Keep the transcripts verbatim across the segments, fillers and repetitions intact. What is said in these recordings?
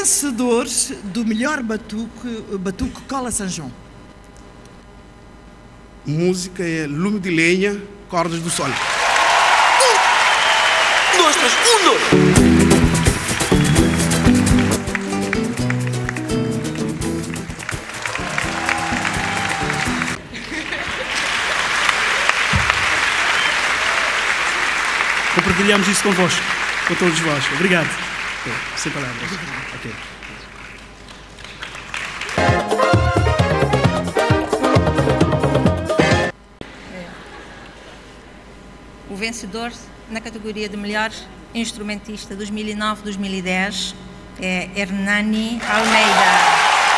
vencedor do melhor batuque, batuque Cola São João. Música é Lume de Lenha, Cordas do Sol. Um, dois, três, um, dois. Compartilhamos isso convosco, com todos vós. Obrigado. Okay. Sem palavras. Okay. O vencedor na categoria de melhor instrumentista dois mil e nove a dois mil e dez é Hernani Almeida.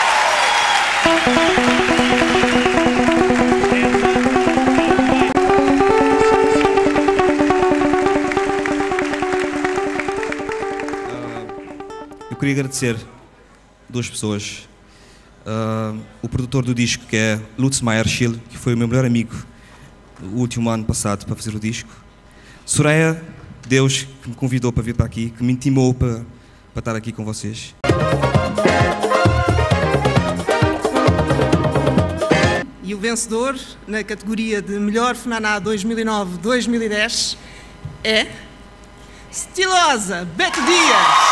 Eu queria agradecer duas pessoas. Uh, o produtor do disco, que é Lutz Meyer-Schill, que foi o meu melhor amigo no último ano passado para fazer o disco. Soraya, Deus, que me convidou para vir para aqui, que me intimou para, para estar aqui com vocês. E o vencedor na categoria de melhor Funaná dois mil e nove a dois mil e dez é Estilosa Beto Dias.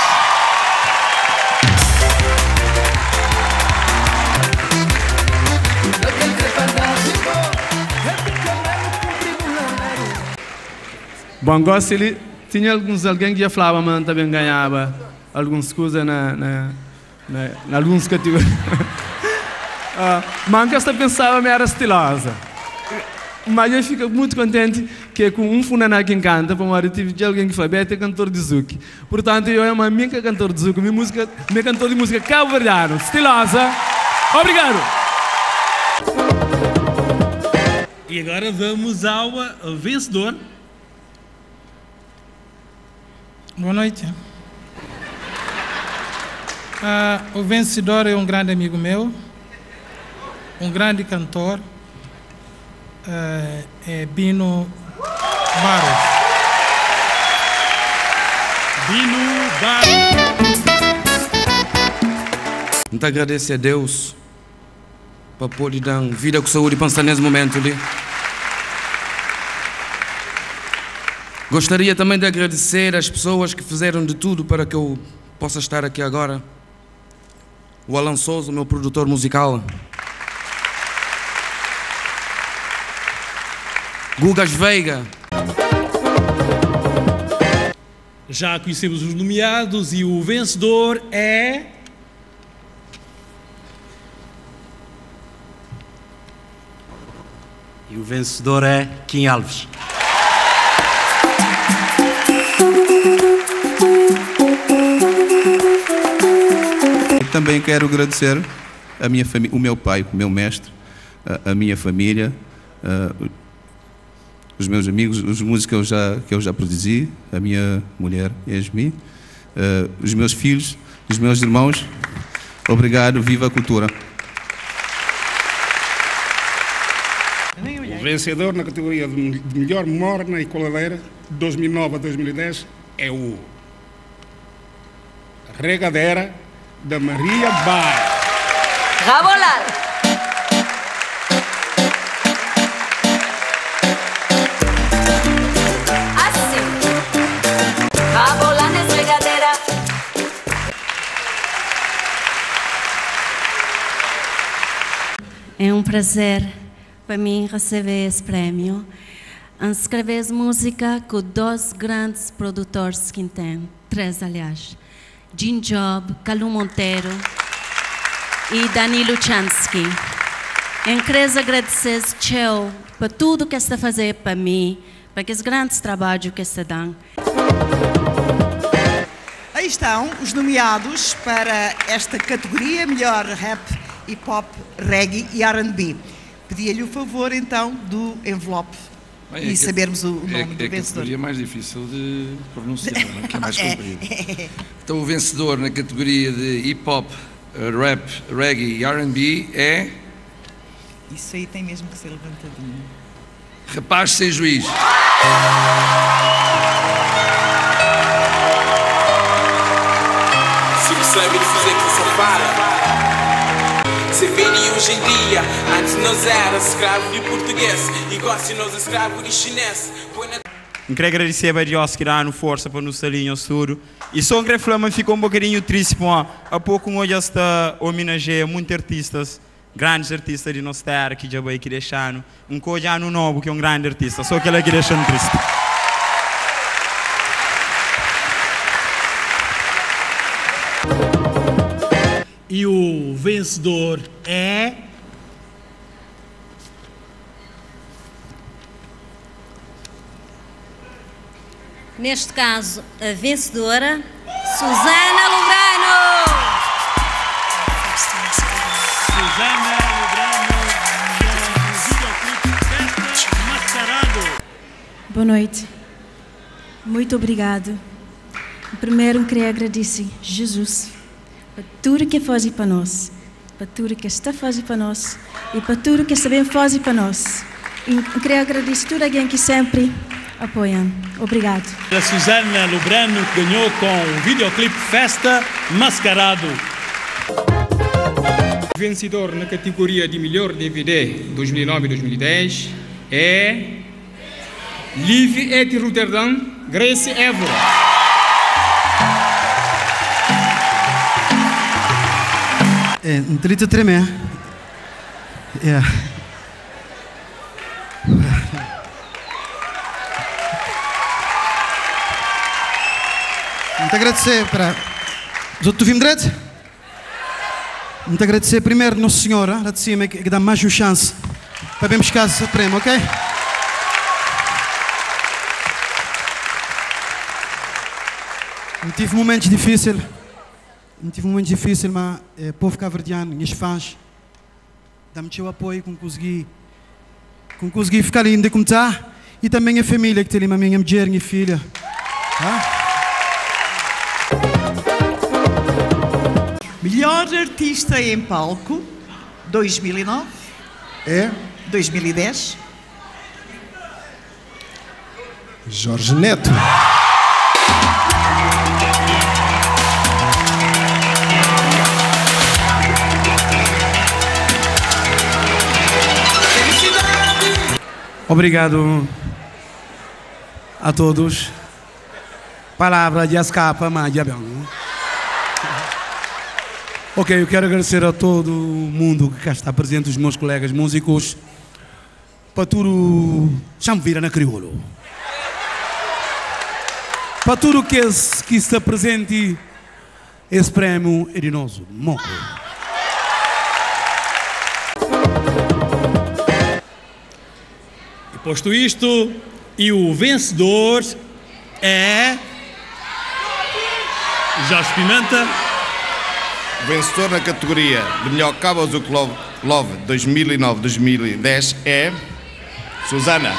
Bom, gosto ele tinha alguns alguém que já falava, mas também ganhava algumas coisas na, na, na, na algumas categorias. uh, mas eu pensava que era estilosa. Mas eu fico muito contente que com um funaná que canta, para eu tive de alguém que fala, Beto é cantor de zouk. Portanto, eu é uma minha cantor de zouk, minha música, minha cantor de música cabo-verdiano, estilosa. Obrigado. E agora vamos ao vencedor. Boa noite. Uh, o vencedor é um grande amigo meu, um grande cantor, uh, é Bino Barros. Bino Barros. Muito agradeço a Deus para poder dar vida com saúde para estar nesse momento ali. Gostaria também de agradecer às pessoas que fizeram de tudo para que eu possa estar aqui agora. O Alan Souza, meu produtor musical. Gugas Veiga. Já conhecemos os nomeados e o vencedor é... E o vencedor é Kim Alves. Também quero agradecer a minha família, o meu pai, o meu mestre, a, a minha família, uh, os meus amigos, os músicos que eu já, que eu já produzi, a minha mulher, Yasmin, uh, os meus filhos, os meus irmãos. Obrigado, viva a cultura. O vencedor na categoria de melhor morna e coladeira de dois mil e nove a dois mil e dez é o Regadera da Maria Bar. Rabolar. Assim. Rabolar nessa regadeira. É um prazer para mim receber esse prêmio. Escrever música com dois grandes produtores que tem, três aliás. Jim Job, Calu Monteiro e Danilo Chansky. Eu quero agradecer Tchau por tudo que está fazendo para mim, para aqueles grandes trabalhos que está dando. Aí estão os nomeados para esta categoria, melhor rap, hip hop, reggae e R and B. Pedia-lhe o favor então do envelope. Bem, e é sabermos o nome é, do é vencedor. É a categoria mais difícil de pronunciar, não é? Que é mais comprida. Então o vencedor na categoria de hip hop, rap, reggae e R and B é... Isso aí tem mesmo que ser levantadinho. Rapaz Sem Juiz. Sucesso! sabe dizer que só fala. Se vêem hoje em dia, antes nós era escravo de português, igual se nós escravo de chinês. Eu quero agradecer a Deus que dá força para nos salir ao estudo. E só quero falar, mas ficou um bocadinho triste, porque há pouco hoje está homenageia muitos artistas, grandes artistas de nossa terra, que já vai aqui deixando. Um Cojano Novo, que é um grande artista, só que ele aqui deixando triste. E o vencedor é... Neste caso, a vencedora, Susana Lobrano. Susana Lobrano, no videoclipe Festa Mascarado. Boa noite. Muito obrigado. Primeiro, eu queria agradecer a Jesus por tudo que faz para nós, para tudo que está fazendo para nós e para tudo que está bem fazendo para nós. E eu queria agradecer a todo alguém que sempre apoia. Obrigado. A Susana Lobrano ganhou com o videoclipe Festa Mascarado. O vencedor na categoria de melhor D V D dois mil e nove e dois mil e dez é Live at Rotterdam, Grace Évora. É, um trinta tremer. É. Muito agradecer para... Os outros vimos direito? Muito agradecer primeiro Nossa Senhora, lá de cima, que, que dá mais uma chance para bem buscar esse prêmio, ok? Não tive momentos difíceis, não tive momentos difíceis, mas é, o povo cabo-verdiano, minhas fãs, dá-me o seu apoio, com conseguir, com conseguir ficar ainda como está, e também a família que tem ali, a minha mulher, minha filha. Tá? Melhor artista em palco, dois mil e nove. É? dois mil e dez. Jorge Neto. Obrigado a todos. Palavra de escapa, mas de bem. Ok, eu quero agradecer a todo mundo que cá está presente, os meus colegas músicos, para tudo, chamo vira na crioulo, para tudo que, que está presente, esse prémio é de nós, Moco. E posto isto, e o vencedor é... Jorge Pimenta. O vencedor na categoria de melhor Cabo Azul Love, Love dois mil e nove a dois mil e dez é Susana.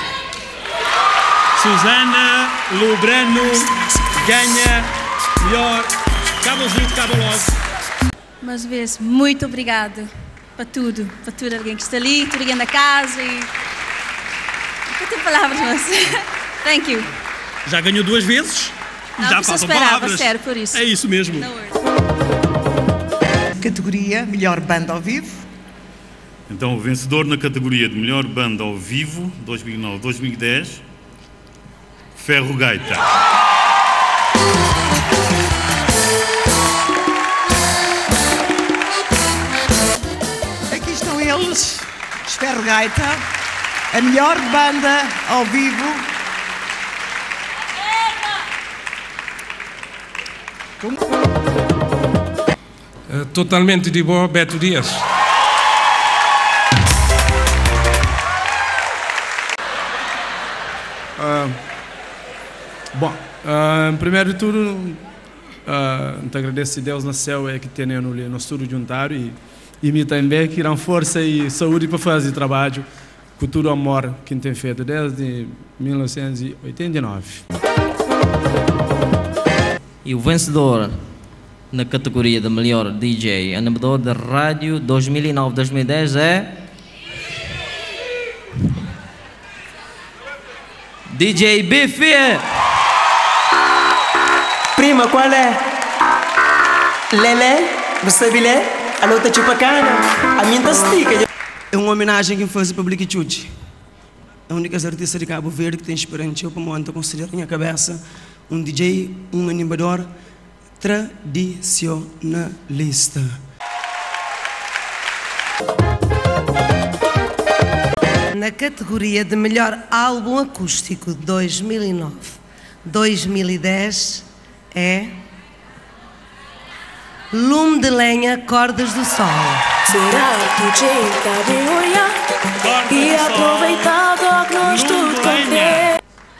Susana Lobrano ganha melhor Cabo Azul Cabo Love. Mais uma vez, muito obrigado para tudo, para tudo alguém que está ali, tudo alguém da casa e... Não tenho palavras, mas... Thank you. Já ganhou duas vezes? Não, já faltam esperava, palavras. sério, por isso. É isso mesmo. Categoria Melhor Banda ao Vivo. Então, o vencedor na categoria de Melhor Banda ao Vivo, dois mil e nove a dois mil e dez, Ferro Gaita. Aqui estão eles, os Ferro Gaita, a melhor banda ao vivo. Uh, totalmente de boa, Beto Dias. Uh, bom, uh, primeiro de tudo, uh, te agradeço a Deus no céu é que tem no, no estudo juntário e, e me também que dão força e saúde para fazer trabalho com todo o amor que tem feito desde mil novecentos e oitenta e nove. E o vencedor na categoria de melhor D J animador da rádio dois mil e nove a dois mil e dez é D J Bife. Prima, qual é? Lele, você bilé, a luta chupacana, a minha tastica. É uma homenagem que faz para o Public Chuchi. A única artista de Cabo Verde que tem experiência para montar considerar minha cabeça um D J, um animador tradicionalista. Na categoria de melhor álbum acústico de dois mil e nove a dois mil e dez é Lume de Lenha, Cordas do Sol. Será que chega de olhar e aproveitar o que nós tudo contemos?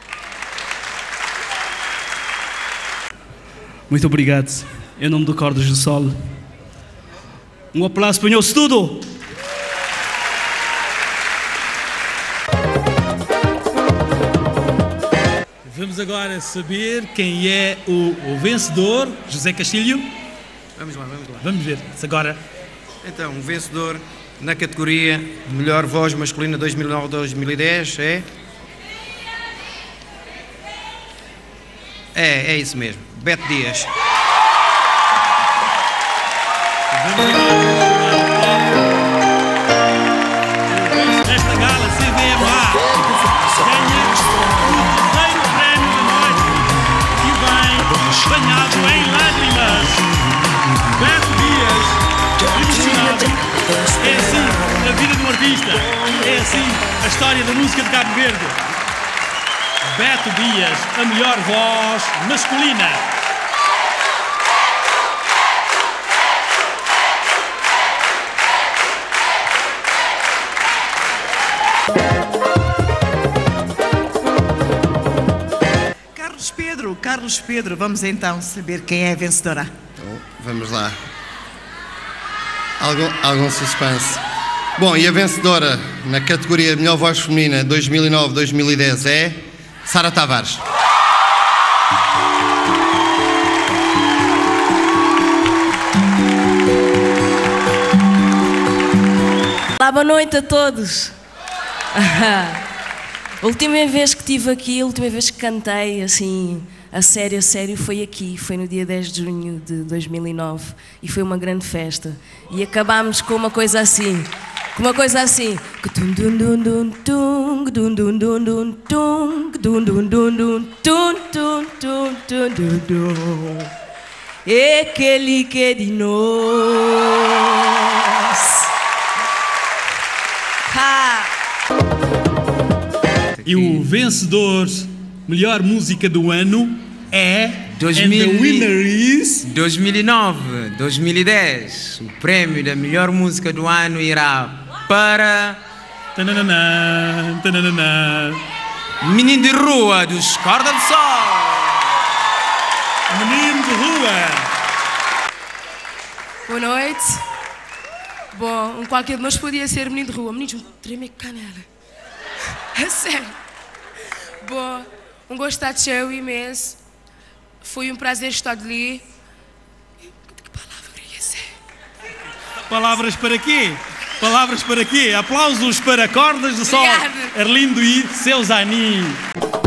Muito obrigado. Em nome do Cordas do Sol. Um aplauso para o nosso estudo. Vamos agora saber quem é o, o vencedor, José Castilho. Vamos lá, vamos lá. Vamos ver se agora. Então, o vencedor na categoria de melhor voz masculina dois mil e nove a dois mil e dez é... É, é isso mesmo, Beto Dias. Esta gala C V M A ganha o terceiro prémio da noite e vem banhado em lágrimas. Beto Dias, emocionado. É assim a vida de um artista, é assim a história da música de Cabo Verde. Beto Dias, a melhor voz masculina. Carlos Pedro, Carlos Pedro, vamos então saber quem é a vencedora. Então, vamos lá. Algum, algum suspense. Bom, e a vencedora na categoria de melhor voz feminina dois mil e nove a dois mil e dez é Sara Tavares. Olá, boa noite a todos. A última vez que estive aqui, a última vez que cantei, assim, a sério, a sério, foi aqui, foi no dia dez de junho de dois mil e nove e foi uma grande festa. E acabámos com uma coisa assim, com uma coisa assim. E aquele que é de nós. E o vencedor, melhor música do ano é... dois mil, and the winner is... dois mil e nove a dois mil e dez. O prémio da melhor música do ano irá para... Tananana, tananana. Menino de Rua, dos Cordas do Sol. Menino de Rua. Boa noite. Bom, um qualquer de nós podia ser menino de rua. Menino, treme canela. É sério. Bom, um gosto de show imenso. Foi um prazer estar ali. Que palavra ia ser? Palavras para quê? Palavras para quê? Aplausos para Cordas do Sol. Obrigada. Arlindo e Seus Aninhos.